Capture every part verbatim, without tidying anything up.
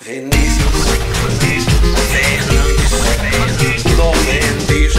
Vinícius Fernandes.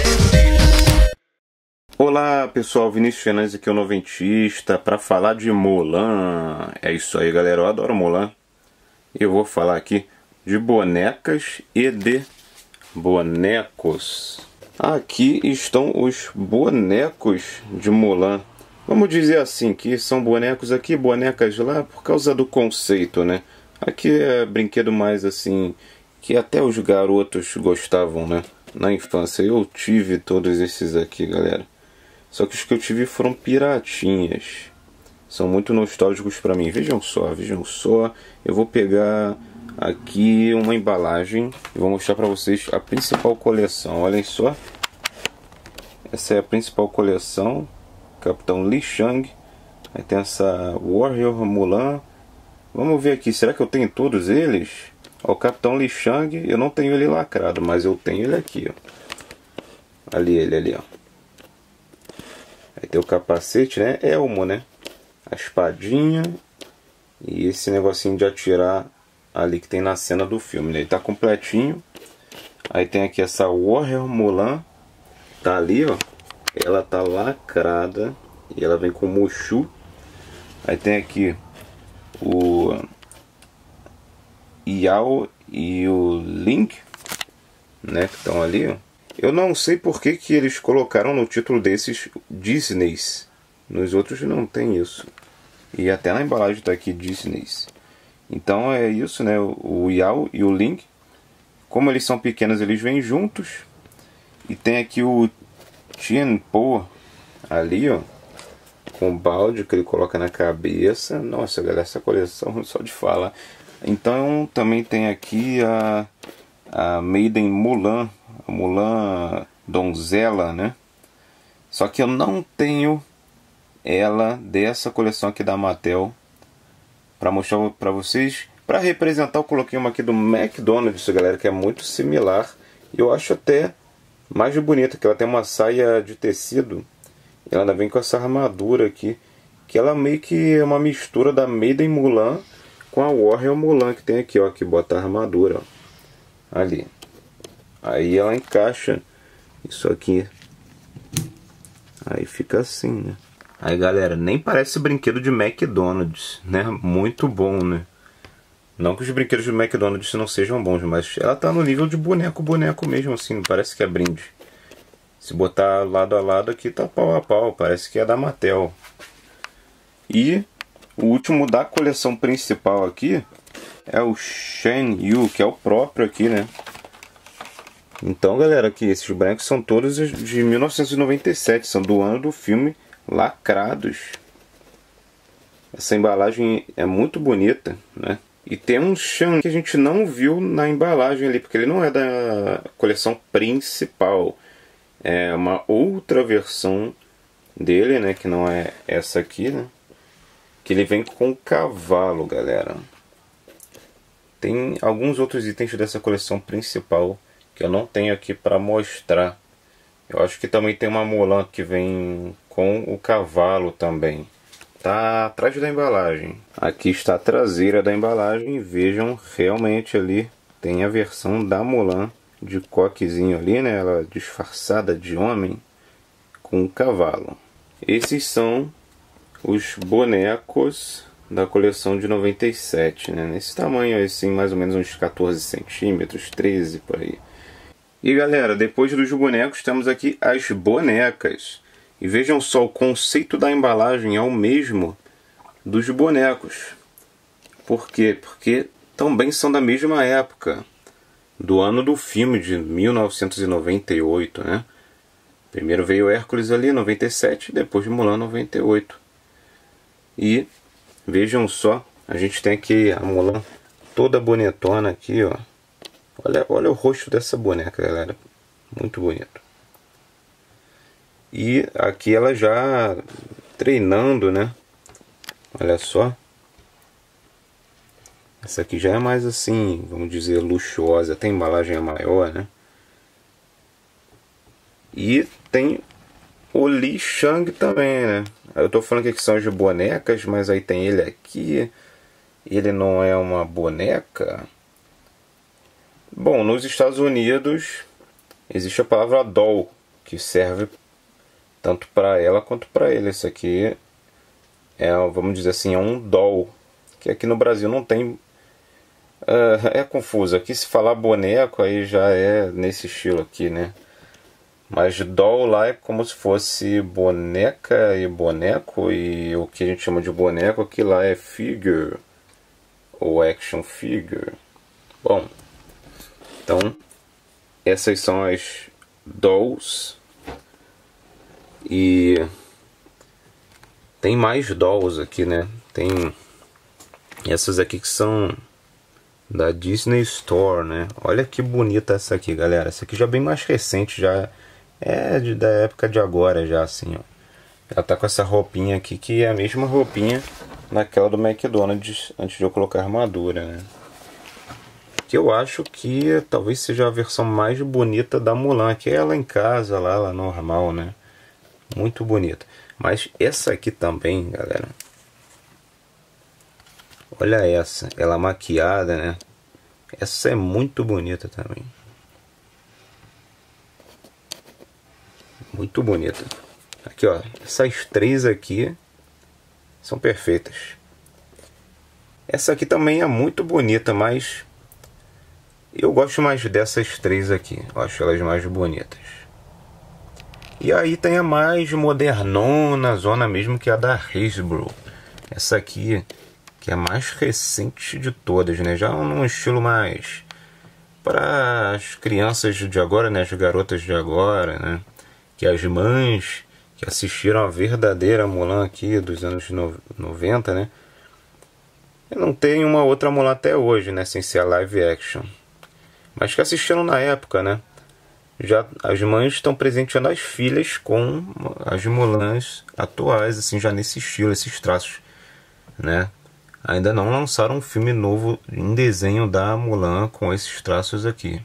Olá pessoal, Vinícius Fernandes aqui, o Noventista, para falar de Mulan. É isso aí galera, eu adoro Mulan. Eu vou falar aqui de bonecas e de bonecos. Aqui estão os bonecos de Mulan. Vamos dizer assim, que são bonecos aqui, bonecas lá, por causa do conceito, né? Aqui é brinquedo mais assim, que até os garotos gostavam, né? Na infância. Eu tive todos esses aqui, galera. Só que os que eu tive foram piratinhas. São muito nostálgicos pra mim. Vejam só, vejam só. Eu vou pegar aqui uma embalagem e vou mostrar pra vocês a principal coleção. Olhem só. Essa é a principal coleção. Capitão Li Shang. Aí tem essa Warrior Mulan. Vamos ver aqui, será que eu tenho todos eles? Ó, o Capitão Li Shang, eu não tenho ele lacrado, mas eu tenho ele aqui, ó. Ali ele, ali, ó. Aí tem o capacete, né? Elmo, né? A espadinha. E esse negocinho de atirar ali que tem na cena do filme, né? Ele tá completinho. Aí tem aqui essa Warrior Mulan. Tá ali, ó. Ela tá lacrada. E ela vem com Mushu. Aí tem aqui o Yao e o Link, né, que estão ali, ó. Eu não sei por que que eles colocaram no título desses Disneys. Nos outros não tem isso. E até na embalagem tá aqui Disneys. Então é isso, né, o Yao e o Link. Como eles são pequenos, eles vêm juntos. E tem aqui o Tianpo ali, ó, com o balde que ele coloca na cabeça. Nossa, galera, essa coleção só de falar. Então também tem aqui a, a Maiden Mulan, a Mulan Donzela, né? Só que eu não tenho ela dessa coleção aqui da Mattel para mostrar para vocês. Para representar, eu coloquei uma aqui do McDonald's, galera, que é muito similar. E eu acho até mais bonita, que ela tem uma saia de tecido. Ela ainda vem com essa armadura aqui, que ela meio que é uma mistura da Maiden Mulan com a Warrior Mulan que tem aqui, ó, que bota a armadura, ó, ali. Aí ela encaixa isso aqui. Aí fica assim, né? Aí, galera, nem parece brinquedo de McDonald's, né? Muito bom, né? Não que os brinquedos de McDonald's não sejam bons, mas ela tá no nível de boneco, boneco mesmo, assim, não parece que é brinde. Se botar lado a lado aqui tá pau a pau, parece que é da Mattel. E o último da coleção principal aqui é o Shen Yu, que é o próprio aqui, né? Então, galera, aqui esses bonecos são todos de mil novecentos e noventa e sete, são do ano do filme, lacrados. Essa embalagem é muito bonita, né? E tem um Shen que a gente não viu na embalagem ali, porque ele não é da coleção principal. É uma outra versão dele, né, que não é essa aqui, né? Que ele vem com cavalo, galera. Tem alguns outros itens dessa coleção principal que eu não tenho aqui para mostrar. Eu acho que também tem uma Mulan que vem com o cavalo também. Tá atrás da embalagem. Aqui está a traseira da embalagem. Vejam, realmente ali tem a versão da Mulan de coquezinho ali, né? Ela disfarçada de homem com um cavalo. Esses são os bonecos da coleção de noventa e sete, né? Nesse tamanho assim, mais ou menos uns quatorze centímetros, treze por aí. E galera, depois dos bonecos temos aqui as bonecas. E vejam só, o conceito da embalagem é o mesmo dos bonecos. Por quê? Porque também são da mesma época. Do ano do filme, de mil novecentos e noventa e oito, né? Primeiro veio Hércules ali, noventa e sete, depois Mulan, noventa e oito. E vejam só, a gente tem aqui a Mulan toda bonitona aqui, ó. Olha, olha o rosto dessa boneca, galera. Muito bonito. E aqui ela já treinando, né? Olha só. Essa aqui já é mais assim, vamos dizer, luxuosa. Tem embalagem maior, né? E tem o Li Shang também, né? Eu tô falando aqui que são as bonecas, mas aí tem ele aqui. ele não é uma boneca? Bom, nos Estados Unidos existe a palavra doll, que serve tanto para ela quanto para ele. Isso aqui é, vamos dizer assim, é um doll, que aqui no Brasil não tem. Uh, é confuso. Aqui se falar boneco aí já é nesse estilo aqui, né? Mas doll lá é como se fosse boneca e boneco, e o que a gente chama de boneco aqui lá é figure ou action figure. Bom, então essas são as dolls, e tem mais dolls aqui, né? Tem essas aqui que são da Disney Store, né? Olha que bonita essa aqui, galera. Essa aqui já é bem mais recente, já é de, da época de agora, já assim, ó. Ela tá com essa roupinha aqui, que é a mesma roupinha naquela do McDonald's, antes de eu colocar a armadura, né? Que eu acho que talvez seja a versão mais bonita da Mulan, que é ela em casa, lá, ela normal, né? Muito bonita. Mas essa aqui também, galera. Olha essa, ela maquiada, né? Essa é muito bonita também. Muito bonita. Aqui, ó, essas três aqui são perfeitas. Essa aqui também é muito bonita, mas eu gosto mais dessas três aqui. Eu acho elas mais bonitas. E aí tem a mais modernona, zona mesmo, que é a da Hasbro. Essa aqui, que é a mais recente de todas, né? Já num estilo mais para as crianças de agora, né? As garotas de agora, né? Que as mães que assistiram a verdadeira Mulan aqui dos anos noventa, né? Eu não tenho uma outra Mulan até hoje, né? Sem ser a live action. Mas que assistiram na época, né? Já as mães estão presenteando as filhas com as Mulans atuais, assim, já nesse estilo, esses traços, né? Ainda não lançaram um filme novo em desenho da Mulan com esses traços aqui.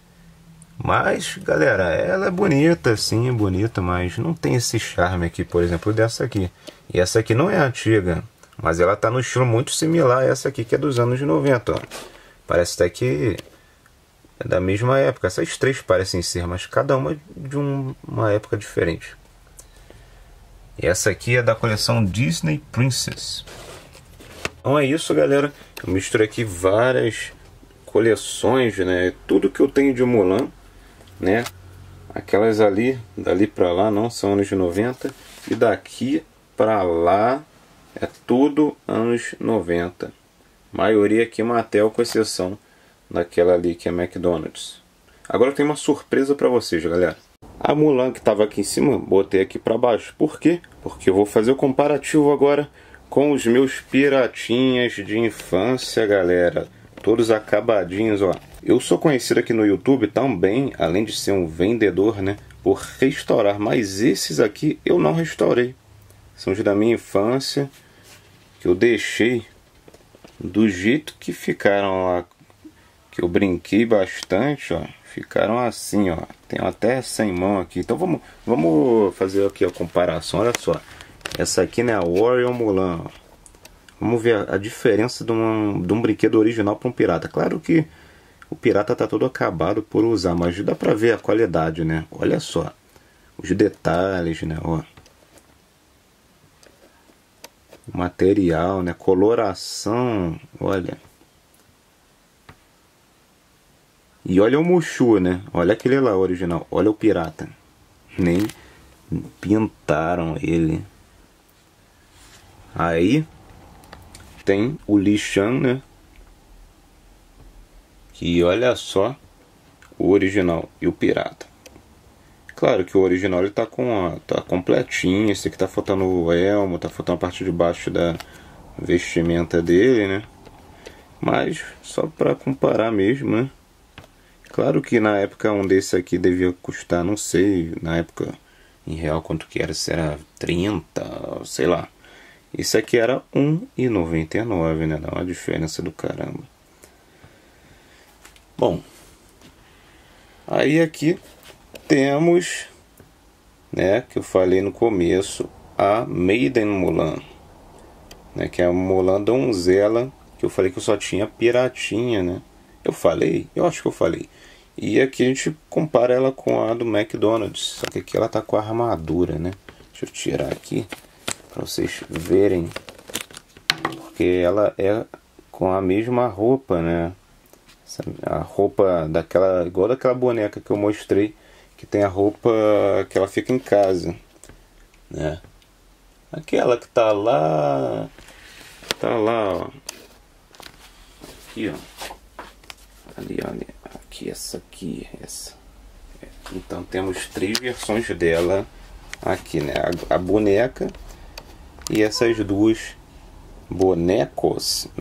Mas, galera, ela é bonita, sim, é bonita, mas não tem esse charme aqui, por exemplo, dessa aqui. E essa aqui não é antiga, mas ela tá no estilo muito similar a essa aqui, que é dos anos noventa, ó. Parece até que é da mesma época. Essas três parecem ser, mas cada uma de um, uma época diferente. E essa aqui é da coleção Disney Princess. Então é isso, galera. Eu misturei aqui várias coleções, né? Tudo que eu tenho de Mulan, né? Aquelas ali, dali pra lá não são anos noventa, e daqui pra lá é tudo anos noventa. Maioria aqui Mattel, com exceção daquela ali que é McDonald's. Agora eu tenho uma surpresa pra vocês, galera. A Mulan que tava aqui em cima, botei aqui pra baixo. Por quê? Porque eu vou fazer o comparativo agora com os meus piratinhas de infância, galera. Todos acabadinhos, ó. Eu sou conhecido aqui no YouTube também, além de ser um vendedor, né, por restaurar. Mas esses aqui eu não restaurei. São os da minha infância, que eu deixei do jeito que ficaram lá. Que eu brinquei bastante, ó. Ficaram assim, ó. Tem até sem mão aqui. Então vamos, vamos fazer aqui a comparação. Olha só. Essa aqui, né, a Warrior Mulan, ó. Vamos ver a diferença de um, de um brinquedo original para um pirata. Claro que o pirata tá todo acabado por usar, mas dá pra ver a qualidade, né? Olha só. Os detalhes, né? Ó. O material, né? Coloração. Olha. E olha o Mushu, né? Olha aquele lá original. Olha o pirata. Nem pintaram ele. Aí tem o Li Shan, né? Que olha só o original e o pirata. Claro que o original ele tá com a, tá completinho. Esse aqui tá faltando o elmo, tá faltando a parte de baixo da vestimenta dele, né? Mas só para comparar mesmo, né? Claro que na época um desse aqui devia custar, não sei, na época em real quanto que era, se era trinta, sei lá. Esse aqui era um real e noventa e nove, né? Dá uma diferença do caramba. Bom, aí aqui temos, né, que eu falei no começo, a Maiden Mulan, né, que é a Mulan donzela, que eu falei que eu só tinha Piratinha, né? Eu falei? Eu acho que eu falei. E aqui a gente compara ela com a do McDonald's, só que aqui ela tá com a armadura, né? Deixa eu tirar aqui para vocês verem, porque ela é com a mesma roupa, né? A roupa daquela, igual daquela boneca que eu mostrei, que tem a roupa que ela fica em casa, né? Aquela que tá lá, tá lá, ó. Aqui, ó. Ali, olha. Aqui, essa aqui, essa. Então temos três versões dela aqui, né? A, a boneca e essas duas bonecos.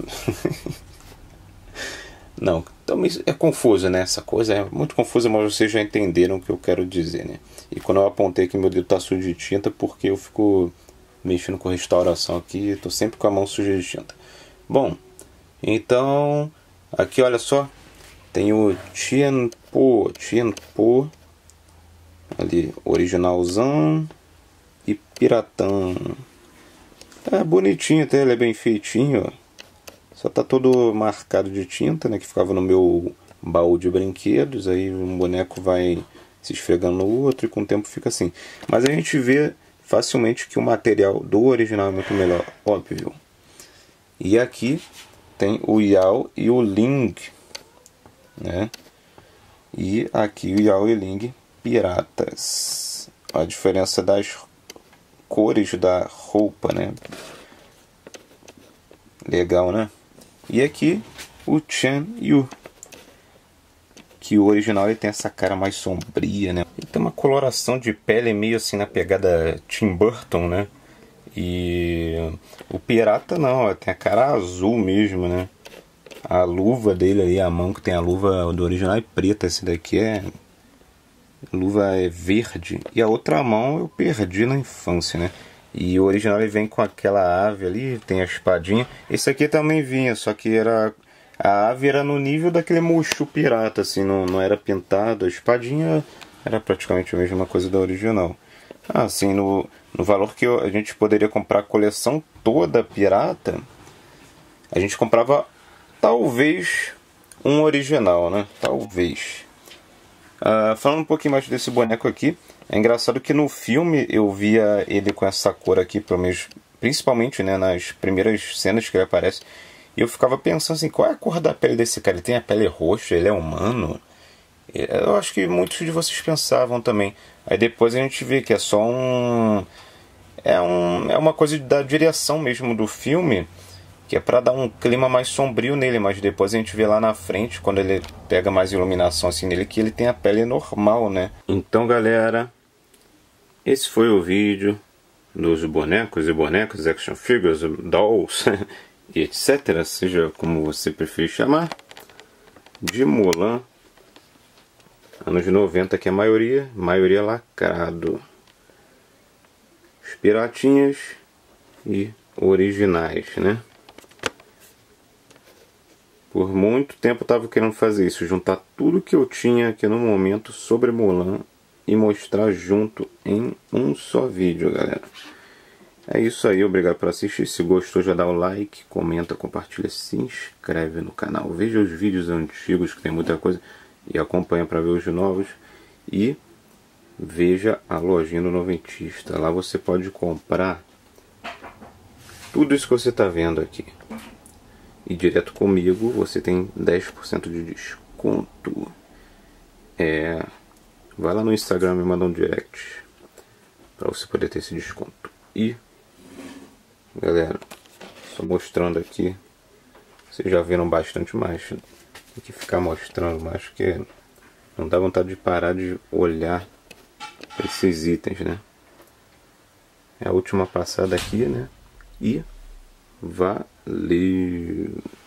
Não, então é confuso, né? Essa coisa é muito confusa, mas vocês já entenderam o que eu quero dizer, né? E quando eu apontei que meu dedo tá sujo de tinta, porque eu fico mexendo com restauração aqui, tô sempre com a mão suja de tinta. Bom, então aqui olha só, tem o Tianpo, Tianpo ali, originalzão e piratão. É bonitinho até, ele é bem feitinho, ó. Só tá todo marcado de tinta, né? Que ficava no meu baú de brinquedos. Aí um boneco vai se esfregando no outro e com o tempo fica assim. Mas a gente vê facilmente que o material do original é muito melhor, óbvio. E aqui tem o Yao e o Ling, né? E aqui o Yao e o Ling piratas. A diferença das cores da roupa, né? Legal, né? E aqui o Chen Yu, que o original ele tem essa cara mais sombria, né? Ele tem uma coloração de pele meio assim na pegada Tim Burton, né? E o pirata não, ó, tem a cara azul mesmo, né? A luva dele aí, a mão que tem a luva do original é preta, esse daqui é luva é verde. E a outra mão eu perdi na infância, né? E o original ele vem com aquela ave ali, tem a espadinha. Esse aqui também vinha, só que era a ave era no nível daquele Mushu pirata, assim, não, não era pintado. A espadinha era praticamente a mesma coisa da original. Ah, assim, no, no valor que eu, a gente poderia comprar a coleção toda pirata, a gente comprava talvez um original, né? Talvez. Ah, falando um pouquinho mais desse boneco aqui, é engraçado que no filme eu via ele com essa cor aqui, pelo menos, principalmente, né, nas primeiras cenas que ele aparece, e eu ficava pensando assim, qual é a cor da pele desse cara? Ele tem a pele roxa, ele é humano? Eu acho que muitos de vocês pensavam também. Aí depois a gente vê que é só um... É, um, é uma coisa da direção mesmo do filme, que é pra dar um clima mais sombrio nele, mas depois a gente vê lá na frente, quando ele pega mais iluminação assim nele, que ele tem a pele normal, né? Então, galera, esse foi o vídeo dos bonecos e bonecas, action figures, dolls e etc, seja como você preferir chamar, de Mulan, anos noventa, que é a maioria, maioria lacrado. Os piratinhas e originais, né? Por muito tempo eu estava querendo fazer isso, juntar tudo que eu tinha aqui no momento sobre Mulan e mostrar junto em um só vídeo, galera. É isso aí, obrigado por assistir. Se gostou, já dá o like, comenta, compartilha, se inscreve no canal. Veja os vídeos antigos, que tem muita coisa, e acompanha para ver os novos. E veja a lojinha do Noventista. Lá você pode comprar tudo isso que você está vendo aqui. E direto comigo você tem dez por cento de desconto. É... Vai lá no Instagram e me manda um direct para você poder ter esse desconto. E, galera, só mostrando aqui, vocês já viram bastante mais. Tem que ficar mostrando mais, porque não dá vontade de parar de olhar para esses itens, né? É a última passada aqui, né? E valeu!